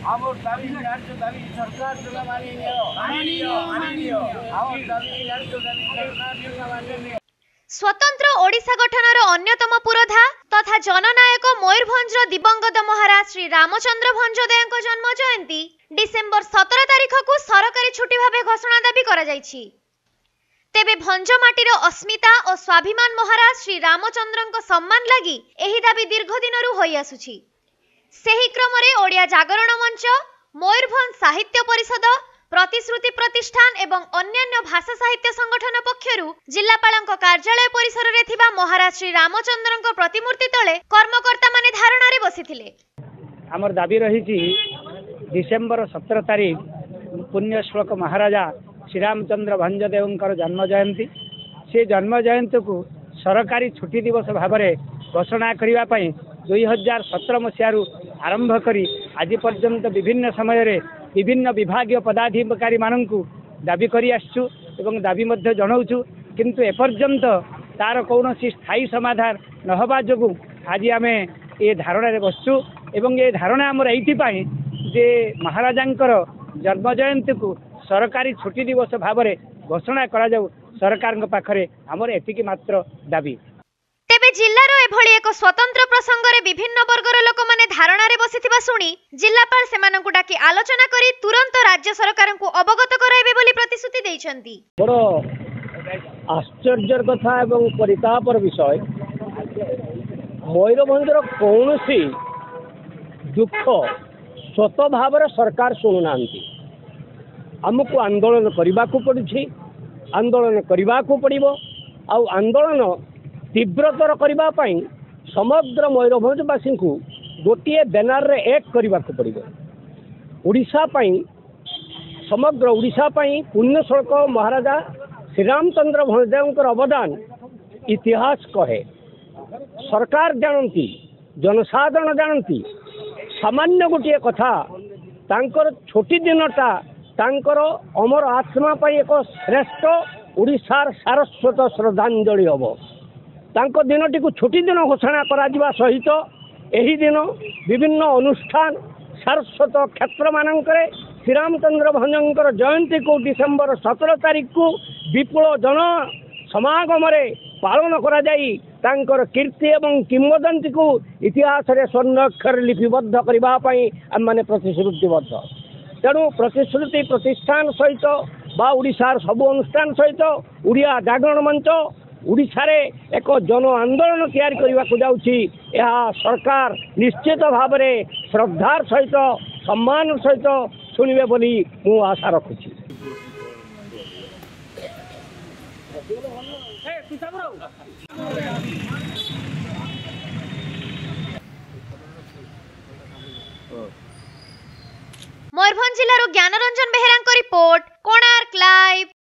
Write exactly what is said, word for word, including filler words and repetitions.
আমার দাবি ন্যায্য দাবি সরকার তোলা মানি নিও মানি নিও মানি নিও আমার দাবি ন্যায্য দাবি সরকার তোলা মানি নিও। स्वतंत्र ओडिशा गठनर अन्यतम पुरोधा तथा जननायक मयूरभंजर दिवंगत महाराज श्री रामचंद्र भंजदेव जन्म जयंती डिसेम्बर सतर तारिख को सरकारी छुट्टी भाव घोषणा दाबी करा जायछि। तेबे भंजमाटीर अस्मिता और स्वाभिमान महाराज श्री रामचंद्र सम्मान लगी एही दाबी दीर्घ दिनरु होई आसुछि। सेही क्रमरे ओडिया जागरण मंच, मयूरभंज साहित्य परिषद, प्रतिश्रुति प्रतिष्ठान एवं अन्यान्य भाषा साहित्य संगठन पक्षरु जिलापालक कार्यालय परिसर रे थिबा महाराज श्री रामचंद्र प्रतिमूर्ति तले कर्मकर्ता माने धारणा रे बसिथिले। आमर दाबी रही डिसेम्बर सतर तारिख पुण्य श्लोक महाराजा श्री रामचंद्र भंजदेव जन्म जयंती से जन्म जयंती को सरकारी छुट्टी दिवस भाव में घोषणा करने दुई हजार सतर मसीह आरंभ करी आज पर्यंत विभिन्न समय रे विभिन्न विभागीय पदाधिकारी मानक दाबी करी आसचु एवं दाबी मध्य जनाऊचु किंतु एपर्यंत तार कौन स्थायी समाधान नहबा जोगु आज आम ये धारणा रे बसचु एवं ये धारणा आमर एइथिपाई जे महाराजांकर जन्म जयंती को सरकारी छुट्टी दिवस भाव में घोषणा करा जाऊ सरकार पाखरे आमर एतिकी मात्र दाबी। तेबे जिल्लार एभली एक स्वतंत्र प्रसंग रे विभिन्न वर्गर लोक माने धारणा रे बसिथिबा सुनी जिल्लापाल सेमानकु डाकी आलोचना करी तुरंत राज्य सरकार को अवगत कराइबे बोली प्रतिश्रुति दैछन्ती। बड़ आश्चर्यर कथा एवं परितापर विषय मयूरभंजर कौनसी दुख स्वत भाव सरकार शुणु नांती। आमको आंदोलन करने को पड़ी, आंदोलन करने को पड़ो आउ आंदोलन तीव्रतर करने समग्र मयूरभंजवासी को गोटे बैनर रे एक करने को पड़ो। ओडिशा समग्र ओडिशा पुण्यश्लोक महाराजा श्री रामचंद्र भंजदेव अवदान इतिहास कहे। सरकार जानती, जनसाधारण जानती, सामान्य गोटे कथा तांकर छोटी दिनटा तांकर अमर आत्मा पाई एक श्रेष्ठ ओडिशार सारस्वत श्रद्धांजलि हम। तांको दिनटी को छुट्टी दिन घोषणा करा सहित एही दिन विभिन्न अनुष्ठान सारस्वत क्षेत्र मानकरे श्री रामचंद्र भंजकर जयंती को डिसेम्बर सतर तारिख को विपुल जन समागम पालन करा जाई तांकर कीर्ति एवं किंवदंती को इतिहास रे स्वर्ण अक्षर लिपिबद्ध करने आम मैंने प्रतिश्रुतिबद्ध। तेणु प्रतिश्रुति प्रतिष्ठान सहित बा ओडिशार सब अनुष्ठान सहित ओडिया जागरण मंच ओडिशा रे एक जन आंदोलन तैयारी करने को जाउछि। यह सरकार निश्चित भाव में श्रद्धार सहित सम्मान सहित शुणवे बोली मु आशा रखुछि। मयूरभंज जिलार ज्ञानरंजन बेहेरा रिपोर्ट, कोणार्क लाइव।